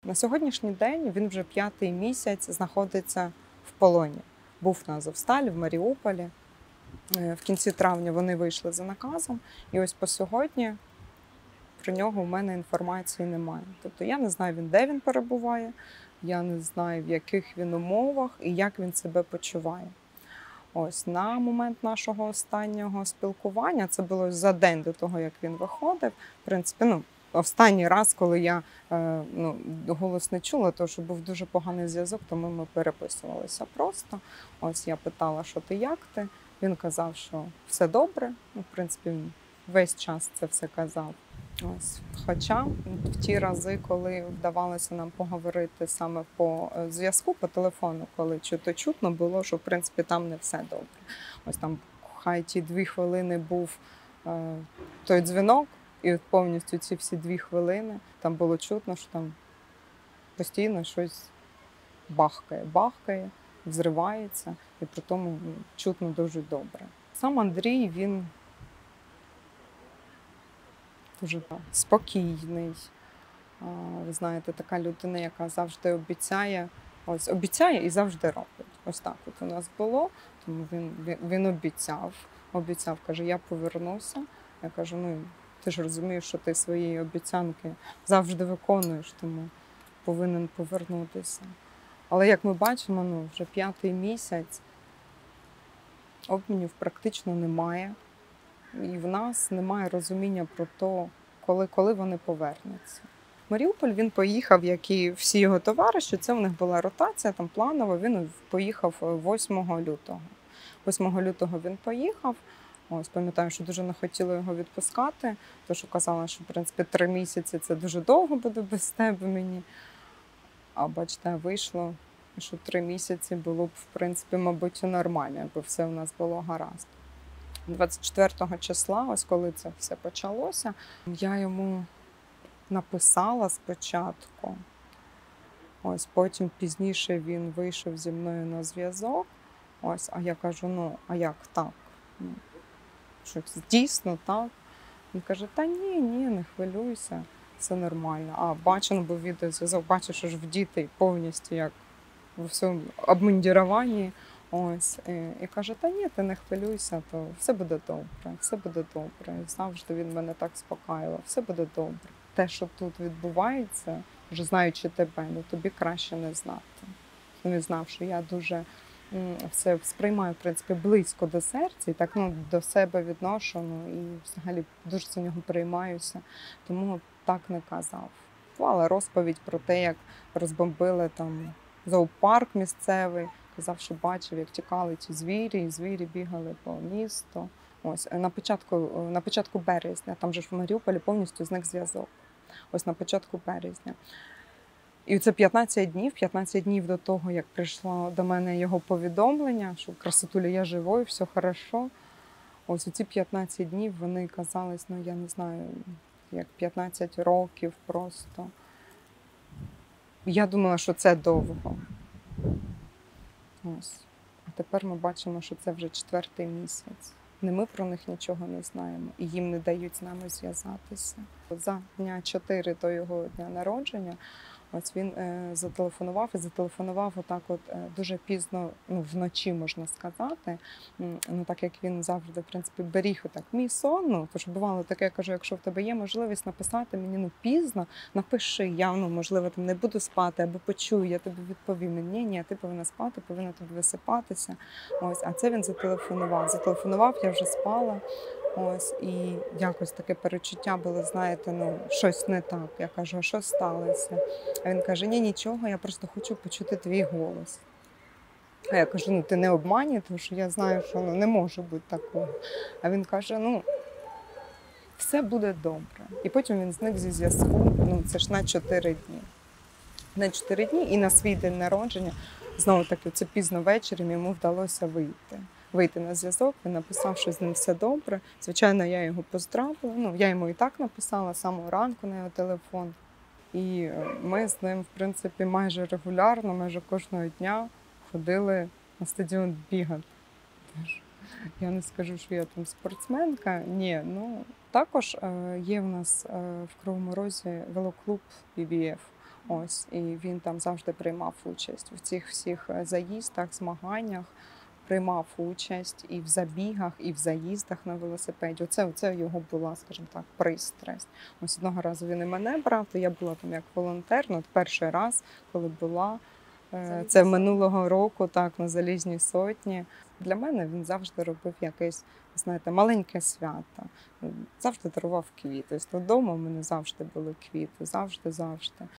На сьогоднішній день він вже 5-й місяць знаходиться в полоні. Був на Азовсталі, в Маріуполі. В кінці травня вони вийшли за наказом. І ось по сьогодні про нього в мене інформації немає. Тобто я не знаю, де він перебуває, я не знаю, в яких він умовах і як він себе почуває. Ось на момент нашого останнього спілкування, це було за день до того, як він виходив. В принципі, останній раз, коли я голос не чула, тому що був дуже поганий зв'язок, тому ми переписувалися просто. Ось я питала, що ти, як ти? Він казав, що все добре. В принципі, він весь час це все казав. Ось. Хоча в ті рази, коли вдавалося нам поговорити саме по зв'язку, по телефону, коли чутно було, що в принципі там не все добре. Ось там хай ті 2 хвилини був той дзвінок, і от повністю ці всі 2 хвилини там було чутно, що там постійно щось бахкає, взривається, і при тому чутно дуже добре. Сам Андрій, він дуже спокійний. Ви знаєте, така людина, яка завжди обіцяє і завжди робить. Ось так от у нас було, тому він обіцяв, каже, я повернуся. Я кажу, ти ж розумієш, що ти свої обіцянки завжди виконуєш, тому повинен повернутися. Але як ми бачимо, вже 5-й місяць обмінів практично немає. І в нас немає розуміння про те, коли вони повернуться. В Маріуполь він поїхав, як і всі його товариші, це в них була ротація, там планово, він поїхав 8 лютого. 8 лютого він поїхав, ось пам'ятаю, що дуже не хотіла його відпускати, тому що казала, що в принципі 3 місяці це дуже довго буде без тебе мені. А бачите, вийшло, що 3 місяці було б, в принципі, мабуть, нормально, якби все у нас було гаразд. 24 числа, ось коли це все почалося, я йому написала спочатку, ось потім пізніше він вийшов зі мною на зв'язок, ось, а я кажу, а як так? Що дійсно так? Він каже, та ні, не хвилюйся, все нормально. А бачив, був відеозв'язок, бачиш, що ж вдітий повністю, як в всьому обмундіруванні. Ось, і каже, та ні, ти не хвилюйся, то все буде добре. І завжди він мене так спокаював, все буде добре. Те, що тут відбувається, вже знаючи тебе, тобі краще не знати. Він знав, що я дуже все сприймаю, в принципі, близько до серця, і так до себе відношу, і взагалі дуже за нього переймаюся, тому так не казав. Була розповідь про те, як розбомбили там зоопарк місцевий, казав, що бачив, як тікали ці звірі, і звірі бігали по місту. Ось на початку березня, там же ж в Маріуполі повністю зник зв'язок. Ось на початку березня. І це 15 днів до того, як прийшло до мене його повідомлення, що красотуля, я живий, все хорошо. Ось ці 15 днів вони казались, я не знаю, як 15 років просто. Я думала, що це довго. Ось. А тепер ми бачимо, що це вже 4-й місяць. Ми про них нічого не знаємо, і їм не дають з нами зв'язатися. За дня 4 до його дня народження ось він зателефонував отак от дуже пізно, вночі, можна сказати. Так як він завжди, в принципі, беріг отак мій сон. Тож бувало таке, я кажу, якщо в тебе є можливість написати мені пізно, напиши, я, можливо, там не буду спати, або почую, я тобі відповім. Ні, ти повинна спати, повинна тобі висипатися. Ось, а це він зателефонував, я вже спала. Ось, і якось таке перечуття було, знаєте, щось не так. Я кажу, а що сталося? А він каже, ні, нічого, я просто хочу почути твій голос. А я кажу, ти не обманюй, тому що я знаю, що не може бути такого. А він каже, все буде добре. І потім він зник зі зв'язку, це ж на 4 дні. На 4 дні і на свій день народження, знову таки, це пізно ввечері, йому вдалося вийти на зв'язок, він написав, що з ним все добре. Звичайно, я його поздравила, я йому і так написала з самого ранку на його телефон. І ми з ним, в принципі, майже регулярно, майже кожного дня ходили на стадіон бігати. Я не скажу, що я там спортсменка, ні, також є в нас в Кривому Розі велоклуб BBF. Ось, і він там завжди приймав участь у цих всіх заїздах, змаганнях. Приймав участь і в забігах, і в заїздах на велосипеді. Оце його була, скажімо так, пристрасть. Ось одного разу він і мене брав, то я була там як волонтер. Ну, от перший раз, коли була, це минулого року, так, на Залізній Сотні. Для мене він завжди робив якесь, знаєте, маленьке свято. Завжди дарував квіти. Додому в мене завжди були квіти, завжди.